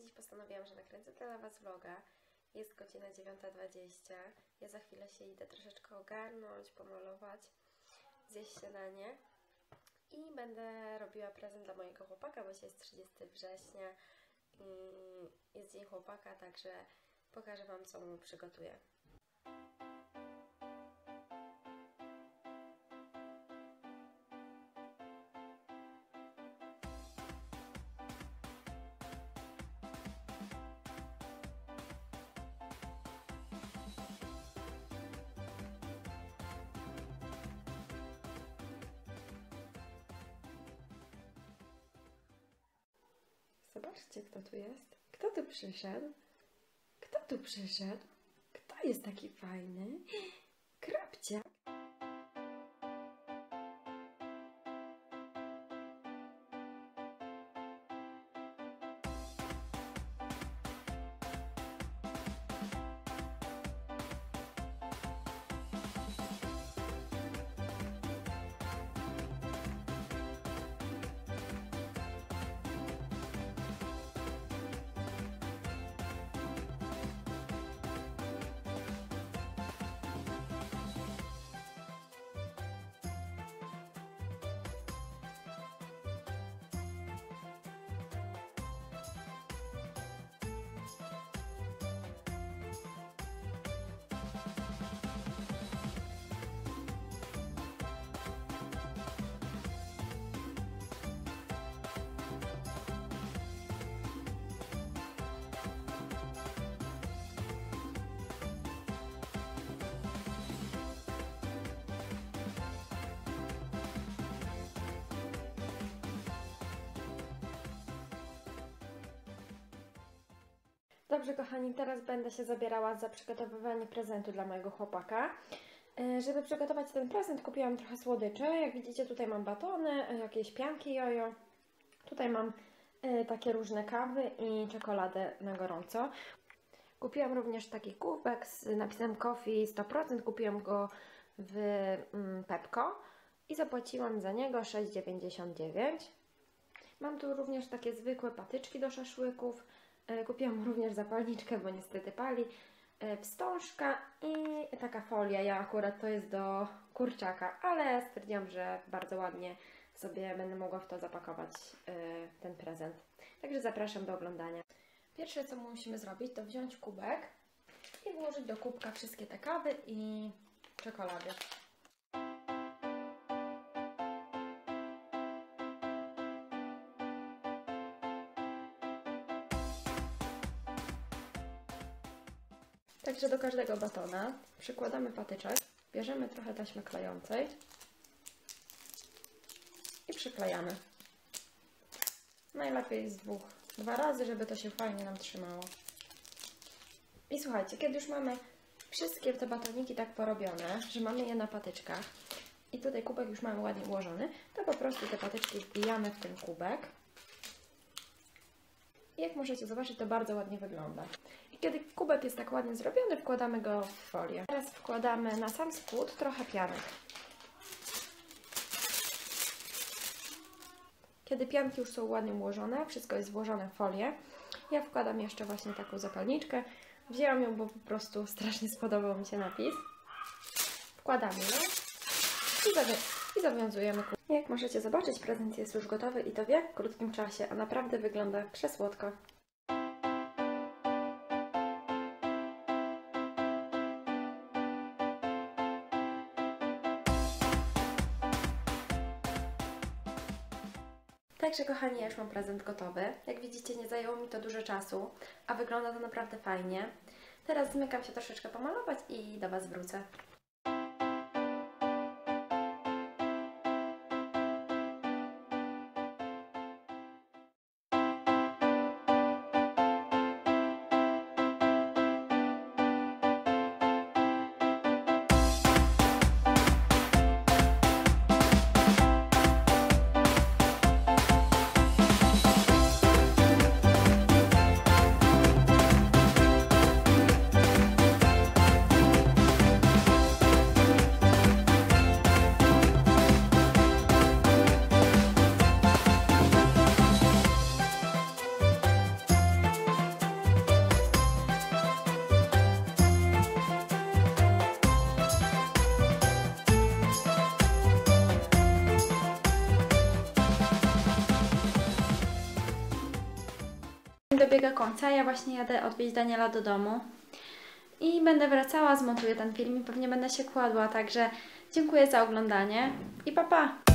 dziś postanowiłam, że nakręcę dla Was vloga. Jest godzina 9:20. Ja za chwilę się idę troszeczkę ogarnąć, pomalować, zjeść śniadanie i będę robiła prezent dla mojego chłopaka, bo dzisiaj jest 30 września i jest dzień chłopaka, także pokażę Wam, co mu przygotuję. Zobaczcie, kto tu jest. Kto tu przyszedł? Kto tu przyszedł? Kto jest taki fajny? Krapcia. Dobrze, kochani, teraz będę się zabierała za przygotowywanie prezentu dla mojego chłopaka. Żeby przygotować ten prezent, kupiłam trochę słodyczy. Jak widzicie, tutaj mam batony, jakieś pianki jojo. Tutaj mam takie różne kawy i czekoladę na gorąco. Kupiłam również taki kubek z napisem Coffee 100%. Kupiłam go w Pepco i zapłaciłam za niego 6,99. Mam tu również takie zwykłe patyczki do szaszłyków. Kupiłam również zapalniczkę, bo niestety pali, wstążka i taka folia. Ja akurat to jest do kurczaka, ale stwierdziłam, że bardzo ładnie sobie będę mogła w to zapakować ten prezent. Także zapraszam do oglądania. Pierwsze, co musimy zrobić, to wziąć kubek i włożyć do kubka wszystkie te kawy i czekolady. Także do każdego batona przykładamy patyczek, bierzemy trochę taśmy klejącej i przyklejamy. Najlepiej z dwa razy, żeby to się fajnie nam trzymało. I słuchajcie, kiedy już mamy wszystkie te batoniki tak porobione, że mamy je na patyczkach i tutaj kubek już mamy ładnie ułożony, to po prostu te patyczki wbijamy w ten kubek. I jak możecie zobaczyć, to bardzo ładnie wygląda. I kiedy kubek jest tak ładnie zrobiony, wkładamy go w folię. Teraz wkładamy na sam spód trochę pianek. Kiedy pianki już są ładnie ułożone, wszystko jest włożone w folię, ja wkładam jeszcze właśnie taką zapalniczkę. Wzięłam ją, bo po prostu strasznie spodobał mi się napis. Wkładamy ją i zawiązujemy. Jak możecie zobaczyć, prezent jest już gotowy i to w jak krótkim czasie, a naprawdę wygląda przesłodko. Także kochani, ja już mam prezent gotowy. Jak widzicie, nie zajęło mi to dużo czasu, a wygląda to naprawdę fajnie. Teraz zmykam się troszeczkę pomalować i do Was wrócę. dobiega końca. Ja właśnie jadę odwieźć Daniela do domu. I będę wracała, zmontuję ten film i pewnie będę się kładła. Także dziękuję za oglądanie i pa pa!